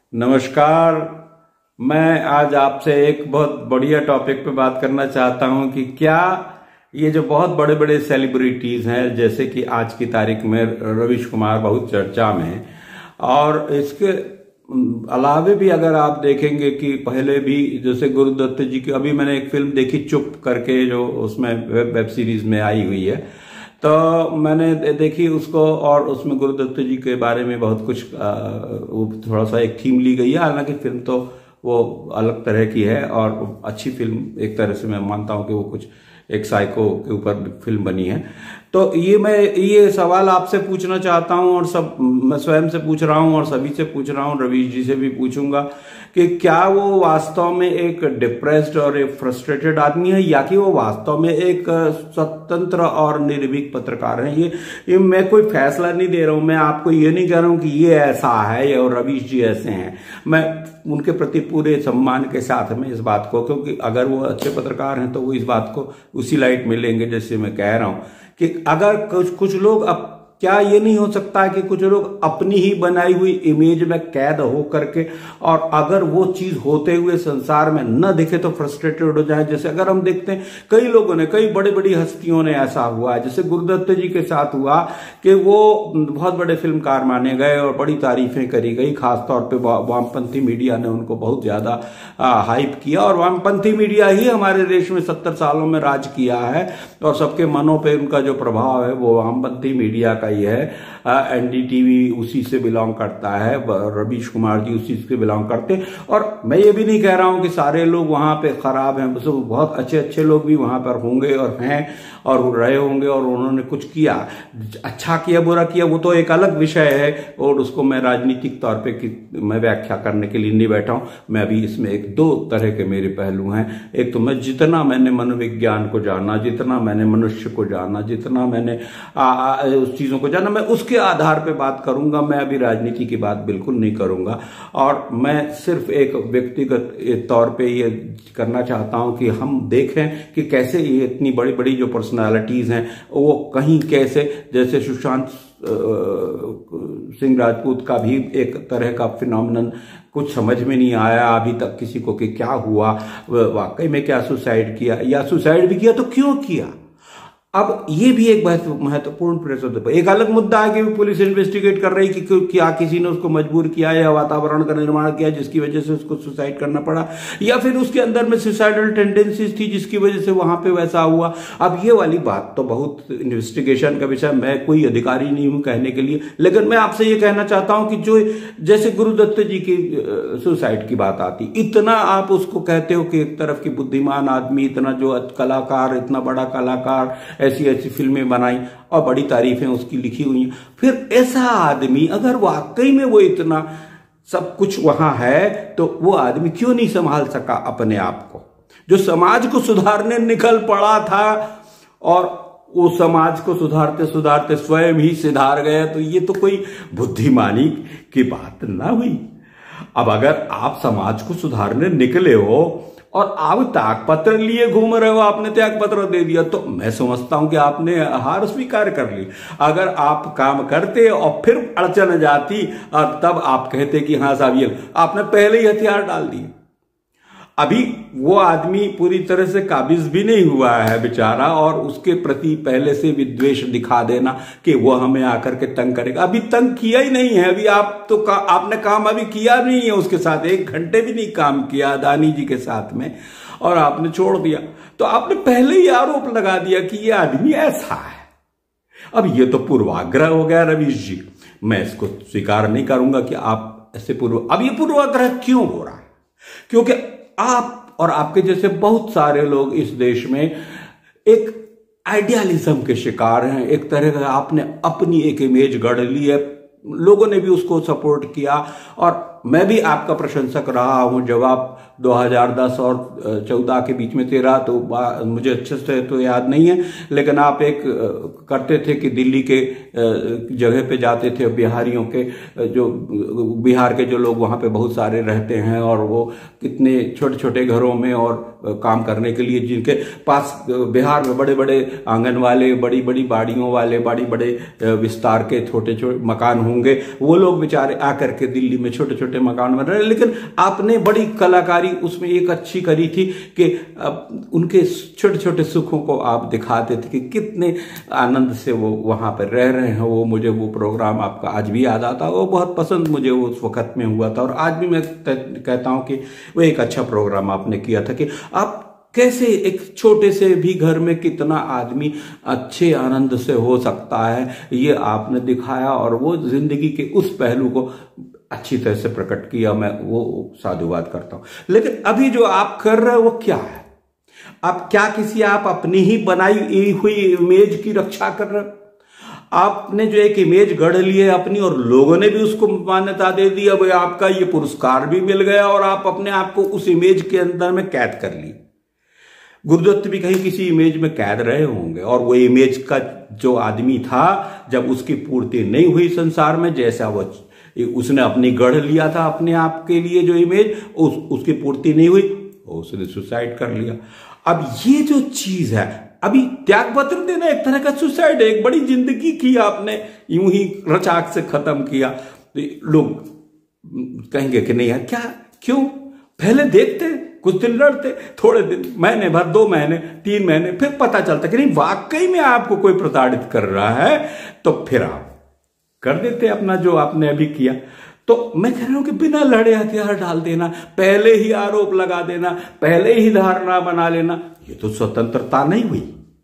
नमस्कार। मैं आज आपसे एक बहुत बढ़िया टॉपिक पे बात करना चाहता हूं कि क्या ये जो बहुत बड़े बड़े सेलिब्रिटीज हैं, जैसे कि आज की तारीख में रवीश कुमार बहुत चर्चा में हैं, और इसके अलावे भी अगर आप देखेंगे कि पहले भी जैसे गुरुदत्त जी की, अभी मैंने एक फिल्म देखी चुप करके, जो उसमें वेब सीरीज में आई हुई है, तो मैंने देखी उसको, और उसमें गुरुदत्त जी के बारे में बहुत कुछ थोड़ा सा एक थीम ली गई है। हालांकि फिल्म तो वो अलग तरह की है और अच्छी फिल्म, एक तरह से मैं मानता हूं कि वो कुछ एक साइको के ऊपर फिल्म बनी है। तो मैं ये सवाल आपसे पूछना चाहता हूं, और सब मैं स्वयं से पूछ रहा हूं और सभी से पूछ रहा हूं, रवीश जी से भी पूछूंगा कि क्या वो वास्तव में एक डिप्रेस्ड और एक फ्रस्ट्रेटेड आदमी है, या कि वो वास्तव में एक स्वतंत्र और निर्भीक पत्रकार है। ये मैं कोई फैसला नहीं दे रहा हूं, मैं आपको ये नहीं कह रहा हूं कि ये ऐसा है और रवीश जी ऐसे हैं। मैं उनके प्रति पूरे सम्मान के साथ में इस बात को, क्योंकि अगर वो अच्छे पत्रकार हैं तो वो इस बात को उसी लाइट में लेंगे जैसे मैं कह रहा हूं कि अगर कुछ लोग, अब क्या ये नहीं हो सकता है कि कुछ लोग अपनी ही बनाई हुई इमेज में कैद हो करके, और अगर वो चीज होते हुए संसार में न दिखे तो फ्रस्ट्रेटेड हो जाए। जैसे अगर हम देखते हैं कई लोगों ने, कई बड़ी बड़ी हस्तियों ने ऐसा हुआ है, जैसे गुरुदत्त जी के साथ हुआ कि वो बहुत बड़े फिल्मकार माने गए और बड़ी तारीफें करी गई, खासतौर पर वामपंथी मीडिया ने उनको बहुत ज्यादा हाइप किया, और वामपंथी मीडिया ही हमारे देश में 70 सालों में राज किया है, और सबके मनों पे उनका जो प्रभाव है वो वामपंथी मीडिया का ही है। एनडीटीवी उसी से बिलोंग करता है, रवीश कुमार जी उसी से बिलोंग करते हैं। और मैं ये भी नहीं कह रहा हूं कि सारे लोग वहां पे खराब हैं, बहुत अच्छे अच्छे लोग भी वहां पर होंगे और हैं और रहे होंगे, और उन्होंने कुछ किया, अच्छा किया बुरा किया वो तो एक अलग विषय है, और उसको मैं राजनीतिक तौर पे मैं व्याख्या करने के लिए नहीं बैठा हूं। मैं अभी इसमें एक दो तरह के मेरे पहलू हैं। एक तो मैं जितना मैंने मनोविज्ञान को जाना, जितना मैंने मनुष्य को जाना, जितना मैंने उस चीजों को जाना, मैं उसके आधार पे बात करूंगा। मैं अभी राजनीति की बात बिल्कुल नहीं करूंगा, और मैं सिर्फ एक व्यक्तिगत तौर पे ये करना चाहता हूं कि हम देखें कि कैसे ये इतनी बड़ी बड़ी जो पर्सनालिटीज हैं वो कहीं कैसे, जैसे सुशांत सिंह राजपूत का भी एक तरह का फिनोमिनन कुछ समझ में नहीं आया अभी तक किसी को कि क्या हुआ, वाकई में क्या सुसाइड किया, या सुसाइड भी किया तो क्यों किया। अब ये भी एक महत्वपूर्ण प्रश्न। एक अलग मुद्दा है कि पुलिस इन्वेस्टिगेट कर रही कि क्या किसी ने उसको मजबूर किया या वातावरण का निर्माण किया जिसकी वजह से उसको सुसाइड करना पड़ा, या फिर उसके अंदर में सुसाइडल टेंडेंसीज थी जिसकी वजह से वहां पे वैसा हुआ। अब ये वाली बात तो बहुत इन्वेस्टिगेशन का विषय, मैं कोई अधिकारी नहीं हूं कहने के लिए, लेकिन मैं आपसे ये कहना चाहता हूं कि जो जैसे गुरुदत्त जी की सुसाइड की बात आती, इतना आप उसको कहते हो कि एक तरफ की बुद्धिमान आदमी, इतना जो कलाकार, इतना बड़ा कलाकार, ऐसी ऐसी फिल्में बनाई और बड़ी तारीफें उसकी लिखी हुई हैं, फिर ऐसा आदमी अगर वाकई में वो इतना सब कुछ वहां है तो वो आदमी क्यों नहीं संभाल सका अपने आप को, जो समाज को सुधारने निकल पड़ा था, और वो समाज को सुधारते सुधारते स्वयं ही सुधार गया। तो ये तो कोई बुद्धिमानी की बात ना हुई। अब अगर आप समाज को सुधारने निकले हो और आप त्याग पत्र लिए घूम रहे हो, आपने त्याग पत्र दे दिया, तो मैं समझता हूं कि आपने हार स्वीकार कर ली। अगर आप काम करते और फिर अड़चन जाती और तब आप कहते कि हाँ साहब ये आपने पहले ही हथियार डाल दिए। अभी वो आदमी पूरी तरह से काबिज भी नहीं हुआ है बेचारा, और उसके प्रति पहले से विद्वेष दिखा देना कि वो हमें आकर के तंग करेगा, अभी तंग किया ही नहीं है। अभी आप तो आपने काम अभी किया नहीं है उसके साथ, 1 घंटे भी नहीं काम किया अदानी जी के साथ में, और आपने छोड़ दिया। तो आपने पहले ही आरोप लगा दिया कि ये आदमी ऐसा है। अब ये तो पूर्वाग्रह हो गया रवीश जी, मैं इसको स्वीकार नहीं करूंगा कि आप ऐसे अब ये पूर्वाग्रह क्यों हो रहा है, क्योंकि आप और आपके जैसे बहुत सारे लोग इस देश में एक आइडियलिज्म के शिकार हैं। एक तरह का आपने अपनी एक इमेज गढ़ ली है, लोगों ने भी उसको सपोर्ट किया, और मैं भी आपका प्रशंसक रहा हूं। जब आप 2010 और 14 के बीच में 13, तो मुझे अच्छे से तो याद नहीं है, लेकिन आप एक करते थे कि दिल्ली के जगह पे जाते थे, बिहारियों के जो बिहार के जो लोग वहां पे बहुत सारे रहते हैं, और वो कितने छोटे छोटे घरों में और काम करने के लिए, जिनके पास बिहार में बड़े बड़े आंगन वाले, बड़ी बड़ी बाड़ियों वाले, बड़े विस्तार के छोटे छोटे मकान होंगे, वो लोग बेचारे आकर के दिल्ली में छोटे छोटे छोटे मकान बन रहे, लेकिन आपने बड़ी कलाकारी उसमें एक अच्छी करी थी कि उनके छोटे छोटे सुखों को आप दिखाते थे कि कितने आनंद से वो वहां पर रह रहे हैं। वो मुझे वो प्रोग्राम आपका आज भी याद आता, वो बहुत पसंद मुझे उस वक्त में हुआ था, और आज भी मैं कहता हूं कि वो एक अच्छा प्रोग्राम आपने किया था कि आप कैसे एक छोटे से भी घर में कितना आदमी अच्छे आनंद से हो सकता है, ये आपने दिखाया, और वो जिंदगी के उस पहलू को अच्छी तरह से प्रकट किया। मैं वो साधुवाद करता हूं। लेकिन अभी जो आप कर रहे हो वो क्या है? आप क्या किसी आप अपनी ही बनाई हुई इमेज की रक्षा कर रहे हो? आपने जो एक इमेज गढ़ ली है अपनी, और लोगों ने भी उसको मान्यता दे दी, अब आपका ये पुरस्कार भी मिल गया, और आप अपने आप को उस इमेज के अंदर में कैद कर ली। गुरुदत्त भी कहीं किसी इमेज में कैद रहे होंगे, और वो इमेज का जो आदमी था, जब उसकी पूर्ति नहीं हुई संसार में, जैसा वो उसने अपनी गढ़ लिया था अपने आप के लिए जो इमेज, उसकी पूर्ति नहीं हुई, उसने सुसाइड कर लिया। अब ये जो चीज है, अभी त्यागपत्र देना एक तरह का सुसाइड है। एक बड़ी जिंदगी की आपने यूं ही रचाक से खत्म किया। तो लोग कहेंगे कि नहीं यार, क्या क्यों? पहले देखते, कुछ दिन लड़ते, थोड़े दिन, महीने भर, 2 महीने, 3 महीने, फिर पता चलता कि नहीं वाकई में आपको कोई प्रताड़ित कर रहा है, तो फिर आप कर देते अपना जो आपने अभी किया। तो मैं कह रहा हूं कि बिना लड़े हथियार डाल देना, पहले ही आरोप लगा देना, पहले ही धारणा बना लेना, ये तो स्वतंत्रता नहीं हुई,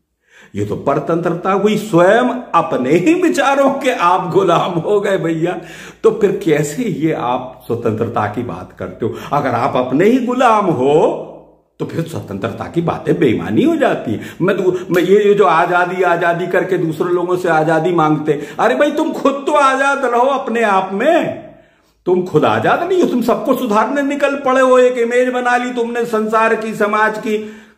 ये तो परतंत्रता हुई। स्वयं अपने ही विचारों के आप गुलाम हो गए भैया। तो फिर कैसे ये आप स्वतंत्रता की बात करते हो? अगर आप अपने ही गुलाम हो तो फिर स्वतंत्रता की बातें बेईमानी हो जाती है। मैं ये जो आजादी करके दूसरे लोगों से आजादी मांगते, अरे भाई तुम खुद तो आजाद रहो अपने आप में। तुम खुद आजाद नहीं हो, तुम सबको सुधारने निकल पड़े हो। एक इमेज बना ली तुमने संसार की, समाज की।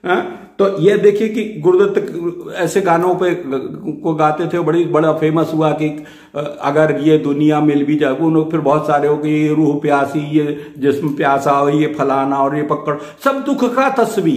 तो ये देखिए कि गुरुदत्त ऐसे गानों पे को गाते थे, बड़ा फेमस हुआ कि अगर ये दुनिया मिल भी जाए, फिर बहुत सारे हो गए, ये रूह प्यासी, ये जिस्म प्यासा हो, ये फलाना और ये पकड़, सब दुख का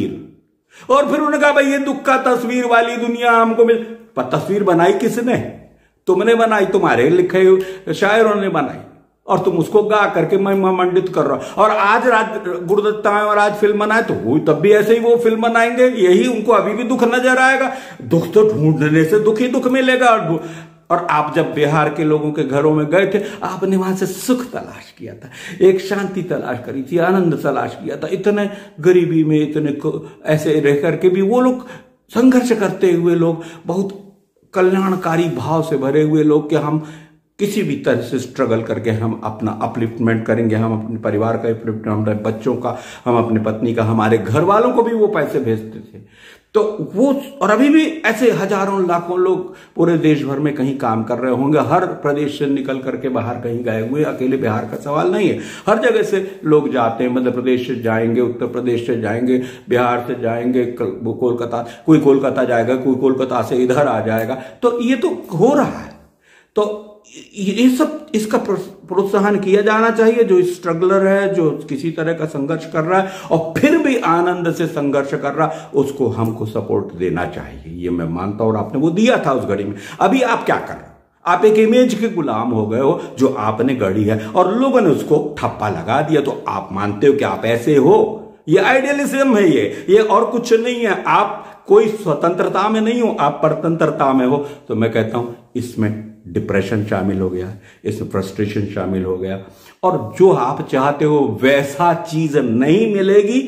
तस्वीर। और फिर उन्होंने कहा भाई ये दुख का तस्वीर वाली दुनिया हमको मिल। पर तस्वीर बनाई किसने? तुमने बनाई, तुम्हारे लिखे शायरों ने बनाई, और तुम उसको गा करके महिमा मंडित कर रहा हो। और आज गुरुदत्त आए और आज फिल्म बनाए, तो वो तब भी ऐसे ही वो फिल्म बनाएंगे, यही उनको अभी भी दुख नजर आएगा। दुख तो ढूंढने से दुख ही दुख मिलेगा। और आप जब बिहार के लोगों के घरों में गए थे, आपने वहां से सुख तलाश किया था, एक शांति तलाश करी थी, आनंद तलाश किया था। इतने गरीबी में, इतने ऐसे रह करके भी वो लोग संघर्ष करते हुए लोग, बहुत कल्याणकारी भाव से भरे हुए लोग, कि हम किसी भी तरह से स्ट्रगल करके हम अपना अपलिफ्टमेंट करेंगे, हम अपने परिवार का अपलिफ्टमेंट, हमारे बच्चों का, हम अपनी पत्नी का, हमारे घर वालों को भी वो पैसे भेजते थे। तो वो, और अभी भी ऐसे हजारों लाखों लोग पूरे देश भर में कहीं काम कर रहे होंगे, हर प्रदेश से निकल करके बाहर कहीं गए हुए। अकेले बिहार का सवाल नहीं है, हर जगह से लोग जाते हैं। मध्य प्रदेश से जाएंगे, उत्तर प्रदेश से जाएंगे, बिहार से जाएंगे, कोलकाता, कोई कोलकाता जाएगा, कोई कोलकाता से इधर आ जाएगा। तो ये तो हो रहा है। तो ये सब, इसका प्रोत्साहन किया जाना चाहिए। जो स्ट्रगलर है, जो किसी तरह का संघर्ष कर रहा है और फिर भी आनंद से संघर्ष कर रहा, उसको हमको सपोर्ट देना चाहिए, ये मैं मानता हूं। और आपने वो दिया था उस घड़ी में। अभी आप क्या कर रहे हो? आप एक इमेज के गुलाम हो गए हो जो आपने गढ़ी है, और लोगों ने उसको ठप्पा लगा दिया। तो आप मानते हो कि आप ऐसे हो? ये आइडियलिज्म है, ये और कुछ नहीं है। आप कोई स्वतंत्रता में नहीं हो, आप परतंत्रता में हो। तो मैं कहता हूं इसमें डिप्रेशन शामिल हो गया, इसमें फ्रस्ट्रेशन शामिल हो गया, और जो आप चाहते हो वैसा चीज नहीं मिलेगी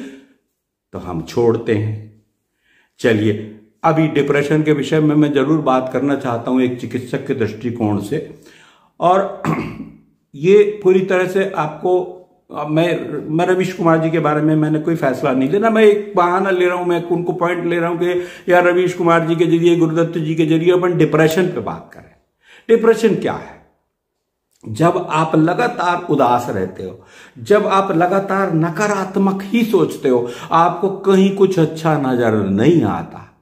तो हम छोड़ते हैं। चलिए, अभी डिप्रेशन के विषय में मैं जरूर बात करना चाहता हूं एक चिकित्सक के दृष्टिकोण से। और ये पूरी तरह से आपको, मैं रवीश कुमार जी के बारे में मैंने कोई फैसला नहीं लेना, मैं एक बहाना ले रहा हूं, मैं उनको पॉइंट ले रहा हूं कि यार रवीश कुमार जी के जरिए, गुरुदत्त जी के जरिए अपन डिप्रेशन पे बात करें। डिप्रेशन क्या है? जब आप लगातार उदास रहते हो, जब आप लगातार नकारात्मक ही सोचते हो, आपको कहीं कुछ अच्छा नजर नहीं आता,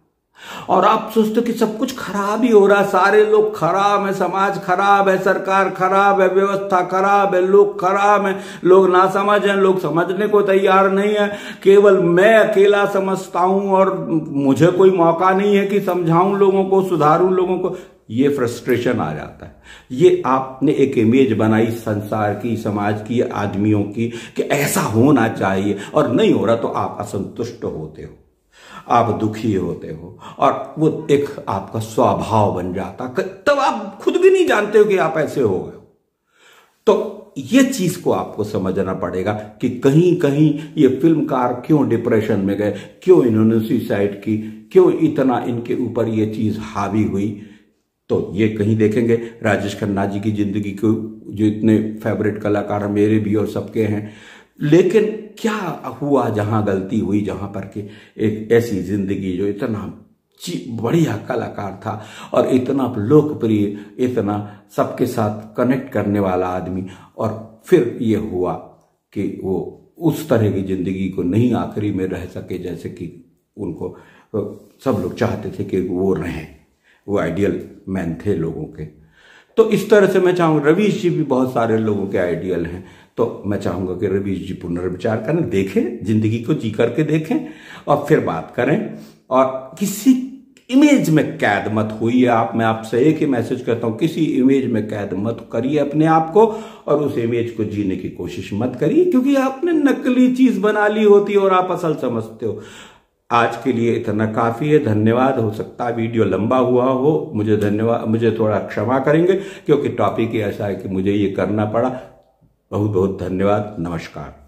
और आप सोचते हो कि सब कुछ खराब ही हो रहा है, सारे लोग खराब है, समाज खराब है, सरकार खराब है, व्यवस्था खराब है, लोग खराब है, लोग नासमझ हैं, लोग समझने को तैयार नहीं है, केवल मैं अकेला समझता हूं और मुझे कोई मौका नहीं है कि समझाऊं लोगों को, सुधारूं लोगों को। ये फ्रस्ट्रेशन आ जाता है। ये आपने एक इमेज बनाई संसार की, समाज की, आदमियों की कि ऐसा होना चाहिए और नहीं हो रहा तो आप असंतुष्ट होते हो, आप दुखी होते हो और वो एक आपका स्वभाव बन जाता, तब आप खुद भी नहीं जानते हो कि आप ऐसे हो गए। तो ये चीज को आपको समझना पड़ेगा कि कहीं कहीं ये फिल्मकार क्यों डिप्रेशन में गए, क्यों इन्होंने सुसाइड की, क्यों इतना इनके ऊपर ये चीज हावी हुई। तो ये कहीं देखेंगे राजेश खन्ना जी की जिंदगी को, जो इतने फेवरेट कलाकार मेरे भी और सबके हैं, लेकिन क्या हुआ जहां गलती हुई, जहां पर कि एक ऐसी जिंदगी जो इतना बढ़िया कलाकार था और इतना लोकप्रिय, इतना सबके साथ कनेक्ट करने वाला आदमी, और फिर ये हुआ कि वो उस तरह की जिंदगी को नहीं आखिरी में रह सके जैसे कि उनको सब लोग चाहते थे कि वो रहें, वो आइडियल मैन थे लोगों के। तो इस तरह से मैं चाहूँगा, रवीश जी भी बहुत सारे लोगों के आइडियल हैं, तो मैं चाहूँगा कि रवीश जी पुनर्विचार करें, देखें, जिंदगी को जी करके देखें और फिर बात करें। और किसी इमेज में कैद मत होइए आप। मैं आपसे एक ही मैसेज करता हूँ, किसी इमेज में कैद मत करिए अपने आप को और उस इमेज को जीने की कोशिश मत करिए, क्योंकि आपने नकली चीज बना ली होती है और आप असल समझते हो। आज के लिए इतना काफी है, धन्यवाद। हो सकता है वीडियो लंबा हुआ हो, मुझे थोड़ा क्षमा करेंगे क्योंकि टॉपिक ही ऐसा है कि मुझे ये करना पड़ा। बहुत बहुत धन्यवाद, नमस्कार।